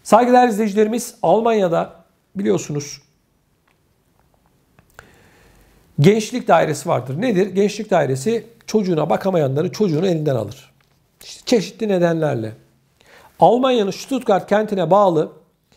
Saygıdeğer izleyicilerimiz, Almanya'da biliyorsunuz gençlik dairesi vardır. Nedir? Gençlik dairesi çocuğuna bakamayanları çocuğunu elinden alır. İşte çeşitli nedenlerle. Almanya'nın Stuttgart kentine bağlı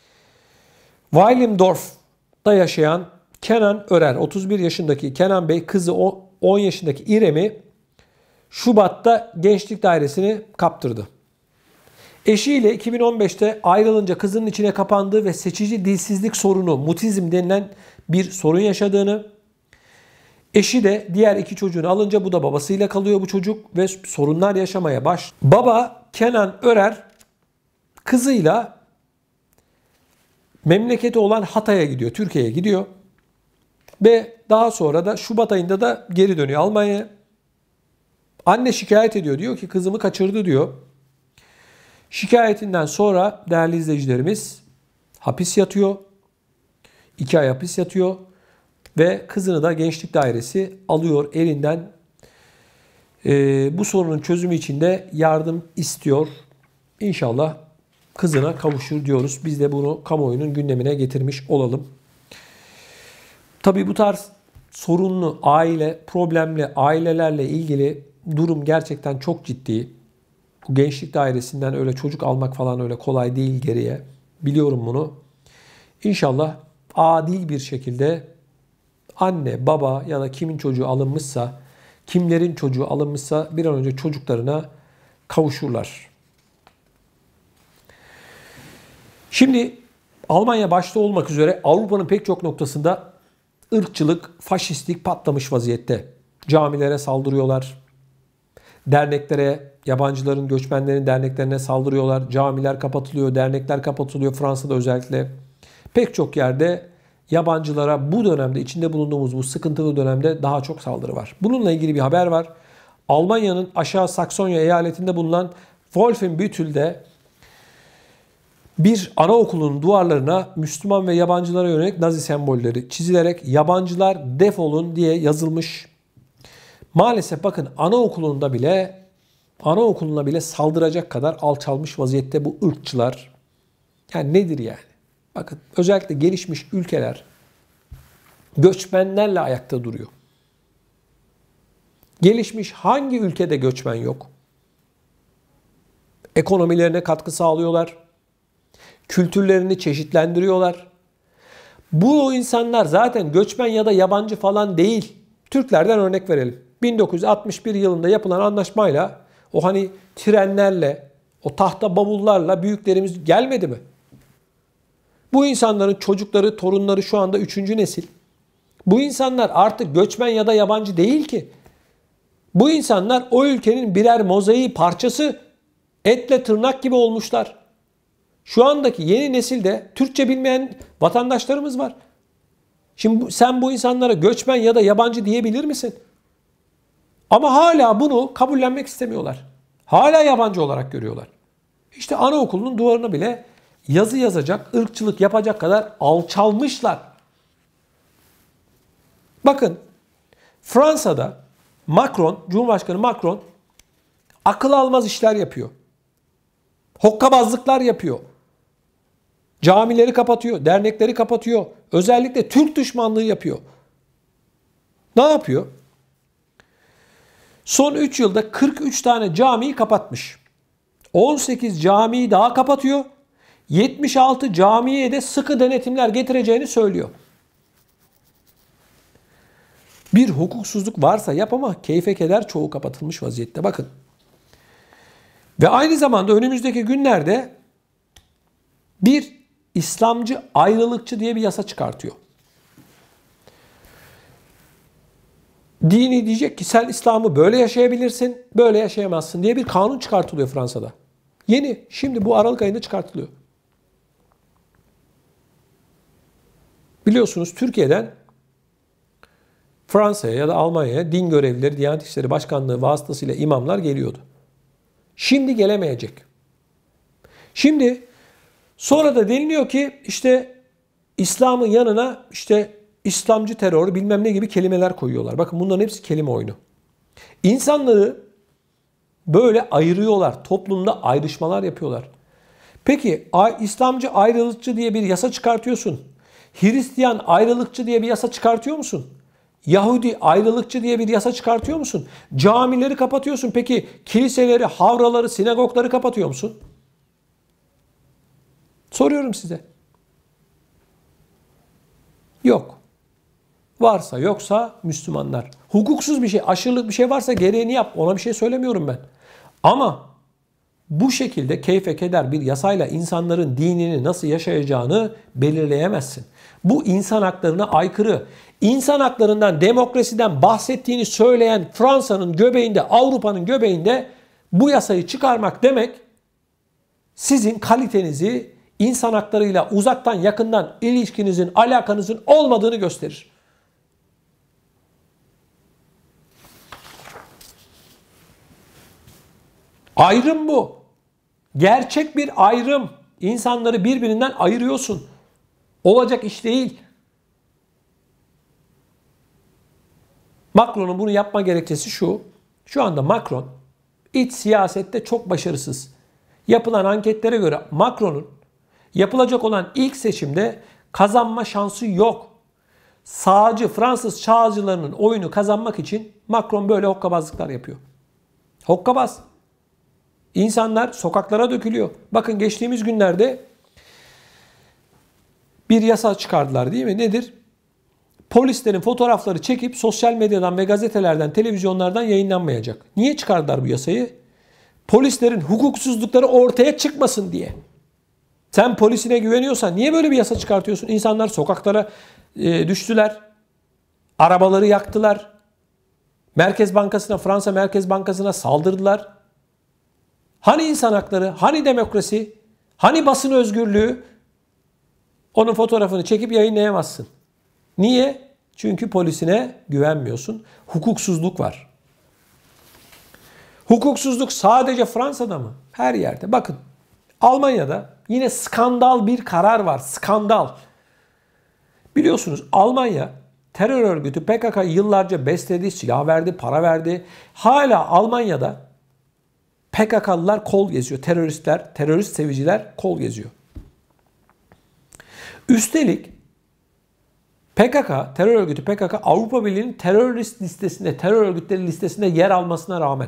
Weilimdorf'ta yaşayan Kenan Örer, 31 yaşındaki Kenan Bey, kızı 10 yaşındaki İrem'i Şubat'ta gençlik dairesini kaptırdı. Eşiyle 2015'te ayrılınca kızının içine kapandığı ve seçici dilsizlik sorunu, mutizm denilen bir sorun yaşadığını, eşi de diğer 2 çocuğunu alınca bu da babasıyla kalıyor bu çocuk ve sorunlar yaşamaya başlıyor. Baba Kenan Örer kızıyla memleketi olan Hatay'a gidiyor, Türkiye'ye gidiyor. Ve daha sonra da Şubat ayında da geri dönüyor Almanya'ya. Anne şikayet ediyor. Diyor ki kızımı kaçırdı diyor. Şikayetinden sonra değerli izleyicilerimiz hapis yatıyor. 2 ay hapis yatıyor. Ve kızını da gençlik dairesi alıyor elinden. Bu sorunun çözümü için de yardım istiyor. İnşallah kızına kavuşur diyoruz. Biz de bunu kamuoyunun gündemine getirmiş olalım. Tabii bu tarz sorunlu aile, problemli ailelerle ilgili durum gerçekten çok ciddi. Bu gençlik dairesinden öyle çocuk almak falan öyle kolay değil geriye. Biliyorum bunu. İnşallah adil bir şekilde anne, baba ya da kimin çocuğu alınmışsa, kimlerin çocuğu alınmışsa bir an önce çocuklarına kavuşurlar. Şimdi Almanya başta olmak üzere Avrupa'nın pek çok noktasında ırkçılık, faşistlik patlamış vaziyette. Camilere saldırıyorlar. Derneklere, yabancıların, göçmenlerin derneklerine saldırıyorlar. Camiler kapatılıyor, dernekler kapatılıyor. Fransa'da özellikle. Pek çok yerde yabancılara bu dönemde, içinde bulunduğumuz bu sıkıntılı dönemde daha çok saldırı var. Bununla ilgili bir haber var. Almanya'nın Aşağı Saksonya eyaletinde bulunan Wolfenbüttel'de bir anaokulunun duvarlarına Müslüman ve yabancılara yönelik Nazi sembolleri çizilerek yabancılar defolun diye yazılmış. Maalesef bakın anaokuluna bile saldıracak kadar alçalmış vaziyette bu ırkçılar. Yani nedir yani? Bakın özellikle gelişmiş ülkeler göçmenlerle ayakta duruyor. Gelişmiş hangi ülkede göçmen yok? Ekonomilerine katkı sağlıyorlar. Kültürlerini çeşitlendiriyorlar. Bu insanlar zaten göçmen ya da yabancı falan değil. Türklerden örnek verelim. 1961 yılında yapılan anlaşmayla o hani trenlerle, o tahta bavullarla büyüklerimiz gelmedi mi? Bu insanların çocukları, torunları şu anda 3. nesil. Bu insanlar artık göçmen ya da yabancı değil ki. Bu insanlar o ülkenin birer mozaiği parçası, etle tırnak gibi olmuşlar. Şu andaki yeni nesilde Türkçe bilmeyen vatandaşlarımız var. Şimdi sen bu insanlara göçmen ya da yabancı diyebilir misin? Ama hala bunu kabullenmek istemiyorlar. Hala yabancı olarak görüyorlar. İşte anaokulunun duvarına bile yazı yazacak, ırkçılık yapacak kadar alçalmışlar. Bakın Fransa'da Cumhurbaşkanı Macron akıl almaz işler yapıyor. Hokkabazlıklar yapıyor. Camileri kapatıyor, dernekleri kapatıyor. Özellikle Türk düşmanlığı yapıyor. Ne yapıyor? Son 3 yılda 43 tane camiyi kapatmış. 18 camiyi daha kapatıyor. 76 camiye de sıkı denetimler getireceğini söylüyor. Bir hukuksuzluk varsa yap ama keyfe keder çoğu kapatılmış vaziyette. Bakın. Ve aynı zamanda önümüzdeki günlerde bir İslamcı ayrılıkçı diye bir yasa çıkartıyor. Dini diyecek ki sen İslam'ı böyle yaşayabilirsin, böyle yaşayamazsın diye bir kanun çıkartılıyor Fransa'da. Yeni, şimdi bu Aralık ayında çıkartılıyor. Biliyorsunuz Türkiye'den Fransa'ya ya da Almanya'ya din görevlileri, Diyanet İşleri Başkanlığı vasıtasıyla imamlar geliyordu. Şimdi gelemeyecek. Şimdi sonra da deniliyor ki işte İslam'ın yanına işte İslamcı terör bilmem ne gibi kelimeler koyuyorlar. Bakın bunların hepsi kelime oyunu. İnsanları böyle ayırıyorlar. Toplumda ayrışmalar yapıyorlar. Peki İslamcı ayrılıkçı diye bir yasa çıkartıyorsun. Hristiyan ayrılıkçı diye bir yasa çıkartıyor musun? Yahudi ayrılıkçı diye bir yasa çıkartıyor musun? Camileri kapatıyorsun. Peki kiliseleri, havraları, sinagogları kapatıyor musun? Soruyorum size. Yok. Varsa yoksa Müslümanlar. Hukuksuz bir şey, aşırılık bir şey varsa gereğini yap. Ona bir şey söylemiyorum ben. Ama bu şekilde keyfe keder bir yasayla insanların dinini nasıl yaşayacağını belirleyemezsin. Bu insan haklarına aykırı. İnsan haklarından, demokrasiden bahsettiğini söyleyen Fransa'nın göbeğinde, Avrupa'nın göbeğinde bu yasayı çıkarmak demek sizin kalitenizi, insan haklarıyla uzaktan yakından ilişkinizin, alakanızın olmadığını gösterir. Ayrım bu. Gerçek bir ayrım. İnsanları birbirinden ayırıyorsun. Olacak iş değil. Macron'un bunu yapma gerekçesi şu. Şu anda Macron iç siyasette çok başarısız. Yapılan anketlere göre Macron'un yapılacak olan ilk seçimde kazanma şansı yok. Sağcı, Fransız sağcılarının oyunu kazanmak için Macron böyle hokkabazlıklar yapıyor. Hokkabaz. İnsanlar sokaklara dökülüyor. Bakın geçtiğimiz günlerde bir yasa çıkardılar değil mi? Nedir? Polislerin fotoğrafları çekip sosyal medyadan ve gazetelerden, televizyonlardan yayınlanmayacak. Niye çıkardılar bu yasayı? Polislerin hukuksuzlukları ortaya çıkmasın diye. Sen polisine güveniyorsan niye böyle bir yasa çıkartıyorsun? İnsanlar sokaklara düştüler. Arabaları yaktılar. Merkez Bankası'na, Fransa Merkez Bankası'na saldırdılar. Hani insan hakları, hani demokrasi, hani basın özgürlüğü? Onun fotoğrafını çekip yayınlayamazsın. Niye? Çünkü polisine güvenmiyorsun. Hukuksuzluk var. Hukuksuzluk sadece Fransa'da mı? Her yerde. Bakın Almanya'da yine skandal bir karar var. Skandal. Biliyorsunuz Almanya terör örgütü PKK'yı yıllarca besledi, silah verdi, para verdi. Hala Almanya'da PKK'lılar kol geziyor. Teröristler, terörist seviciler kol geziyor. Üstelik PKK, terör örgütü PKK Avrupa Birliği'nin terörist listesinde, terör örgütleri listesinde yer almasına rağmen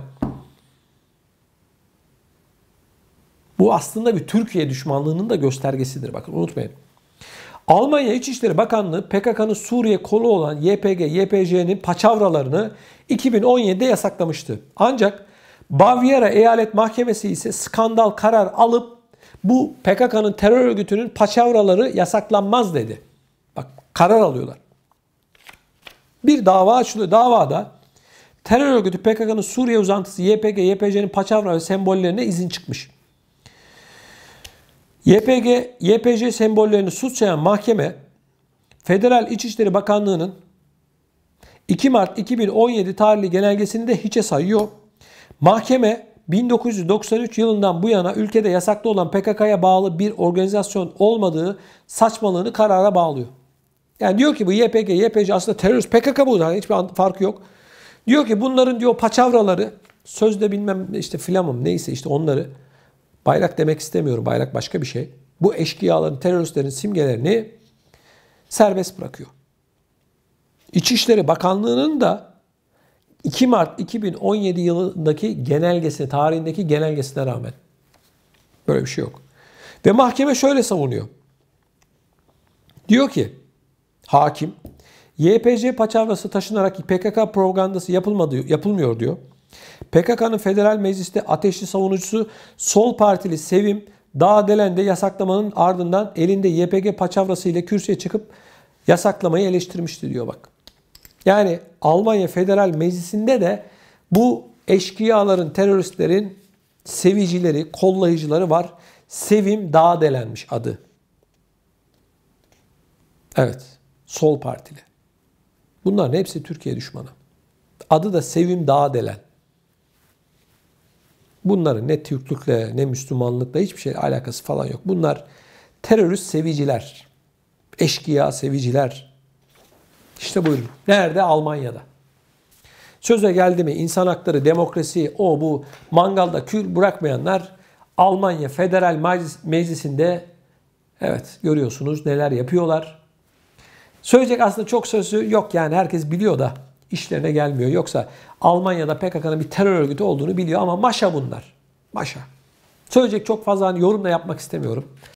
bu aslında bir Türkiye düşmanlığının da göstergesidir. Bakın unutmayın. Almanya İçişleri Bakanlığı PKK'nın Suriye kolu olan YPG, YPJ'nin paçavralarını 2017'de yasaklamıştı. Ancak Bavyera Eyalet Mahkemesi ise skandal karar alıp bu PKK'nın terör örgütünün paçavraları yasaklanmaz dedi. Bak karar alıyorlar. Bir dava açılıyor. Davada terör örgütü PKK'nın Suriye uzantısı YPG, YPJ'nin paçavra ve sembollerine izin çıkmış. YPG, YPJ sembollerini suçlayan mahkeme Federal İçişleri Bakanlığı'nın 2 Mart 2017 tarihli genelgesini de hiçe sayıyor. Mahkeme 1993 yılından bu yana ülkede yasaklı olan PKK'ya bağlı bir organizasyon olmadığı saçmalığını karara bağlıyor. Yani diyor ki bu YPG, YPJ aslında terörist PKK bu. Yani hiçbir farkı yok. Diyor ki bunların diyor paçavraları sözde bilmem işte filanım neyse işte onları bayrak demek istemiyorum. Bayrak başka bir şey. Bu eşkıyaların, teröristlerin simgelerini serbest bırakıyor. İçişleri Bakanlığı'nın da 2 Mart 2017 yılındaki genelgesine, tarihindeki genelgesine rağmen böyle bir şey yok. Ve mahkeme şöyle savunuyor. Diyor ki hakim, YPJ paçavrası taşınarak PKK propagandası yapılmıyor diyor. PKK'nın federal mecliste ateşli savunucusu Sol Partili Sevim Dağdelen'de yasaklamanın ardından elinde YPG paçavrası ile kürsüye çıkıp yasaklamayı eleştirmişti diyor bak. Yani Almanya Federal Meclisi'nde de bu eşkıyaların, teröristlerin sevicileri, kollayıcıları var. Sevim Dağdelen'miş adı. Evet, Sol Partili. Bunların hepsi Türkiye düşmanı. Adı da Sevim Dağdelen. Bunların ne Türklükle ne Müslümanlıkla hiçbir şeyle alakası falan yok. Bunlar terörist seviciler. Eşkıya seviciler. İşte buyurun. Nerede? Almanya'da. Söze geldi mi insan hakları, demokrasi, o bu mangalda kül bırakmayanlar Almanya Federal Meclisi'nde evet görüyorsunuz neler yapıyorlar. Söyleyecek aslında çok sözü yok yani herkes biliyor da işlerine gelmiyor. Yoksa Almanya'da PKK'nın bir terör örgütü olduğunu biliyor ama maşa bunlar. Maşa. Söyleyecek çok fazla yorum da yapmak istemiyorum.